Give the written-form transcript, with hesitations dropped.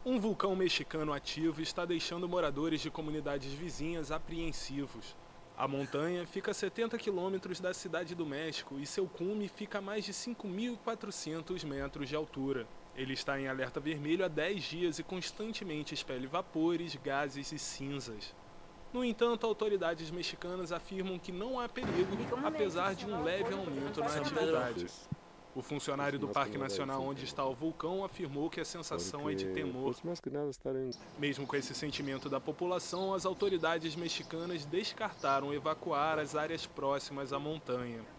Um vulcão mexicano ativo está deixando moradores de comunidades vizinhas apreensivos. A montanha fica a 70 quilômetros da cidade do México e seu cume fica a mais de 5.400 metros de altura. Ele está em alerta vermelho há 10 dias e constantemente expele vapores, gases e cinzas. No entanto, autoridades mexicanas afirmam que não há perigo, apesar de um leve aumento na atividade. O funcionário do Parque Nacional onde está o vulcão afirmou que a sensação é de temor. Mesmo com esse sentimento da população, as autoridades mexicanas descartaram evacuar as áreas próximas à montanha.